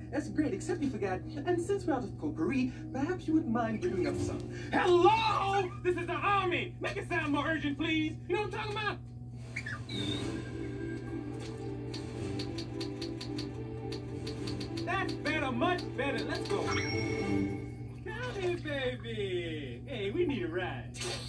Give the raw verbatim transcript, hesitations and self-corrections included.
That's great, except you forgot. And since we're out of potpourri, perhaps you wouldn't mind bringing up some. Hello! This is the army! Make it sound more urgent, please. You know what I'm talking about? That's better, much better. Let's go. Come here, baby. Hey, we need a ride.